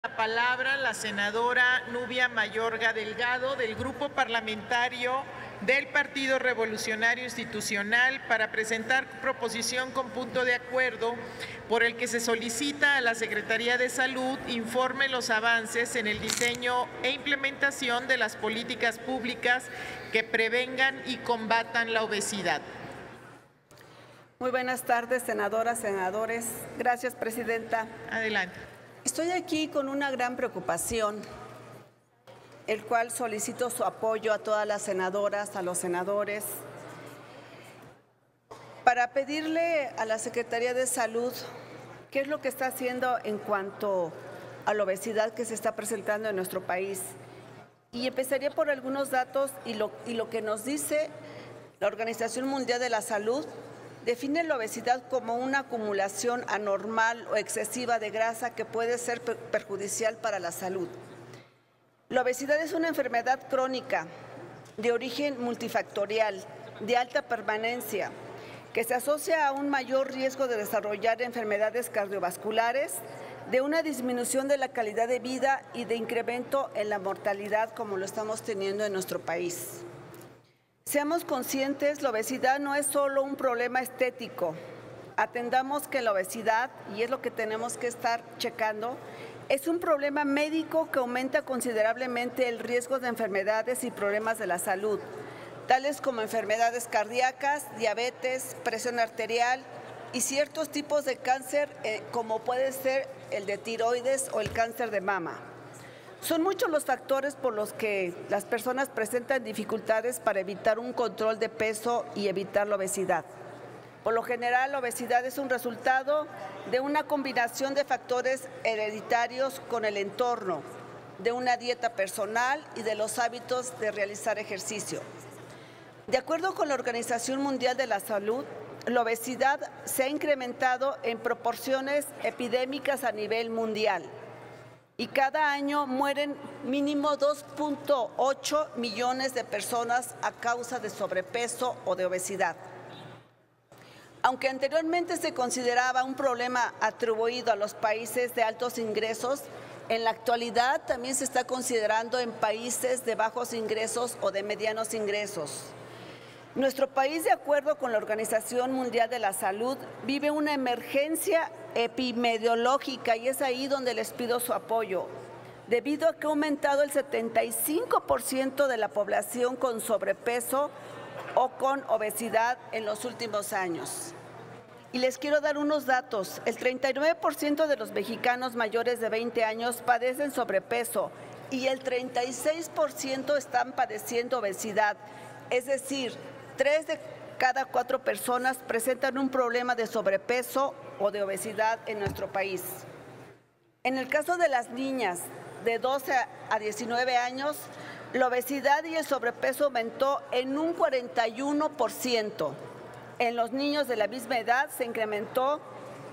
La palabra la senadora Nubia Mayorga Delgado del Grupo Parlamentario del Partido Revolucionario Institucional para presentar proposición con punto de acuerdo por el que se solicita a la Secretaría de Salud informe los avances en el diseño e implementación de las políticas públicas que prevengan y combatan la obesidad. Muy buenas tardes, senadoras, senadores. Gracias, presidenta. Adelante. Estoy aquí con una gran preocupación, el cual solicito su apoyo a todas las senadoras, a los senadores, para pedirle a la Secretaría de Salud qué es lo que está haciendo en cuanto a la obesidad que se está presentando en nuestro país. Y empezaría por algunos datos y lo que nos dice la Organización Mundial de la Salud. Define la obesidad como una acumulación anormal o excesiva de grasa que puede ser perjudicial para la salud. La obesidad es una enfermedad crónica de origen multifactorial, de alta permanencia, que se asocia a un mayor riesgo de desarrollar enfermedades cardiovasculares, de una disminución de la calidad de vida y de incremento en la mortalidad como lo estamos teniendo en nuestro país. Seamos conscientes, la obesidad no es solo un problema estético. Atendamos que la obesidad, y es lo que tenemos que estar checando, es un problema médico que aumenta considerablemente el riesgo de enfermedades y problemas de la salud, tales como enfermedades cardíacas, diabetes, presión arterial y ciertos tipos de cáncer, como puede ser el de tiroides o el cáncer de mama. Son muchos los factores por los que las personas presentan dificultades para evitar un control de peso y evitar la obesidad. Por lo general, la obesidad es un resultado de una combinación de factores hereditarios con el entorno, de una dieta personal y de los hábitos de realizar ejercicio. De acuerdo con la Organización Mundial de la Salud, la obesidad se ha incrementado en proporciones epidémicas a nivel mundial. Y cada año mueren mínimo 2.8 millones de personas a causa de sobrepeso o de obesidad. Aunque anteriormente se consideraba un problema atribuido a los países de altos ingresos, en la actualidad también se está considerando en países de bajos ingresos o de medianos ingresos. Nuestro país, de acuerdo con la Organización Mundial de la Salud, vive una emergencia epidemiológica y es ahí donde les pido su apoyo, debido a que ha aumentado el 75% de la población con sobrepeso o con obesidad en los últimos años. Y les quiero dar unos datos. El 39% de los mexicanos mayores de 20 años padecen sobrepeso y el 36% están padeciendo obesidad, es decir, 3 de cada 4 personas presentan un problema de sobrepeso o de obesidad en nuestro país. En el caso de las niñas de 12 a 19 años, la obesidad y el sobrepeso aumentó en un 41%. En los niños de la misma edad se incrementó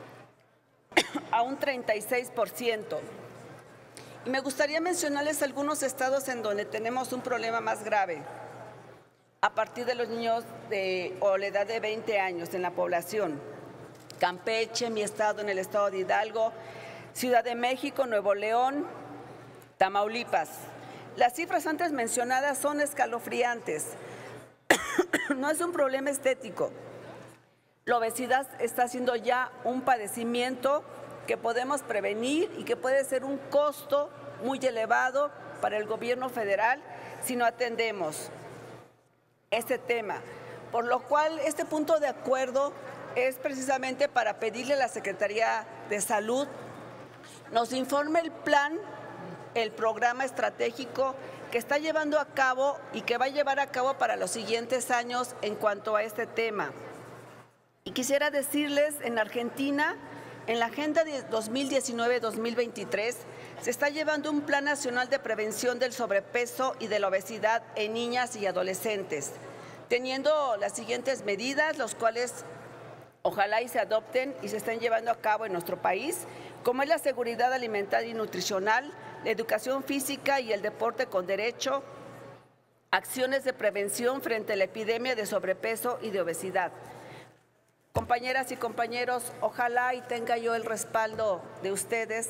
a un 36%. Y me gustaría mencionarles algunos estados en donde tenemos un problema más grave a partir de los niños o la edad de 20 años en la población. Campeche, mi estado, en el estado de Hidalgo, Ciudad de México, Nuevo León, Tamaulipas. Las cifras antes mencionadas son escalofriantes. No es un problema estético. La obesidad está siendo ya un padecimiento que podemos prevenir y que puede ser un costo muy elevado para el gobierno federal si no atendemos este tema, por lo cual este punto de acuerdo es precisamente para pedirle a la Secretaría de Salud nos informe el plan, el programa estratégico que está llevando a cabo y que va a llevar a cabo para los siguientes años en cuanto a este tema. Y quisiera decirles, en Argentina, en la Agenda de 2019-2023, se está llevando un Plan Nacional de Prevención del Sobrepeso y de la Obesidad en niñas y adolescentes, teniendo las siguientes medidas, los cuales ojalá y se adopten y se estén llevando a cabo en nuestro país, como es la seguridad alimentaria y nutricional, la educación física y el deporte con derecho, acciones de prevención frente a la epidemia de sobrepeso y de obesidad. Compañeras y compañeros, ojalá y tenga yo el respaldo de ustedes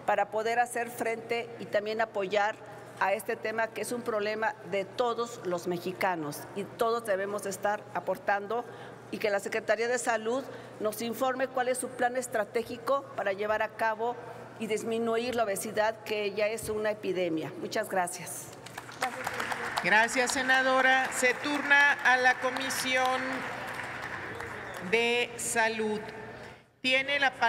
para poder hacer frente y también apoyar a este tema que es un problema de todos los mexicanos y todos debemos estar aportando, y que la Secretaría de Salud nos informe cuál es su plan estratégico para llevar a cabo y disminuir la obesidad, que ya es una epidemia. Muchas gracias. Gracias, senadora. Se turna a la Comisión de Salud. Tiene la palabra